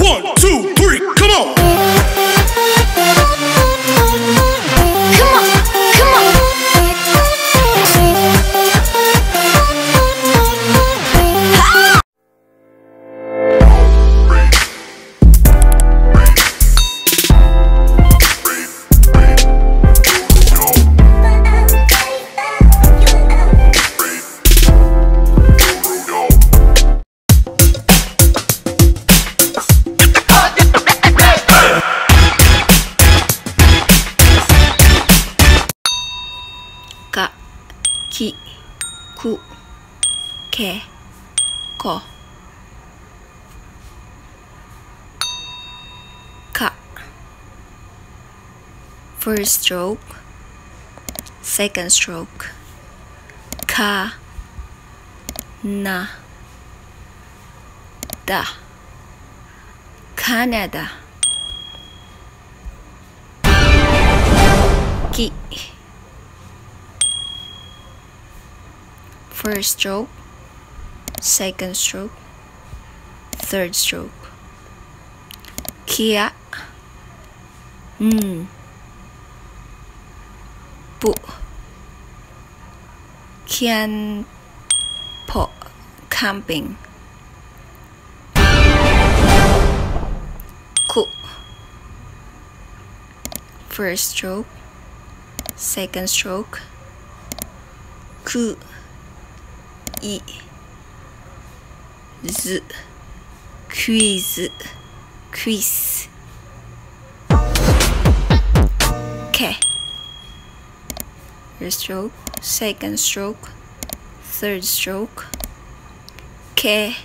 One, two, three, come on! Ka, ki, ku, ke, ko. Ka. First stroke, second stroke. Ka, na, da. Canada. Ki. First stroke, second stroke, third stroke. Kia, pu, kian po, camping. Ku, first stroke, second stroke. Ku, I, z, quiz, quiz. Ke, first stroke, second stroke, third stroke. Ke,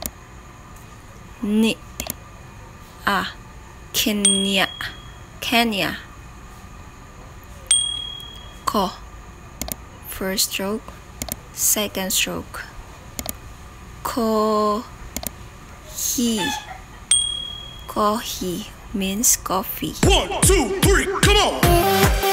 ni, a, Kenya, Kenya. Ko, first stroke, second stroke. Coffee. Coffee means coffee. One, two, three, come on!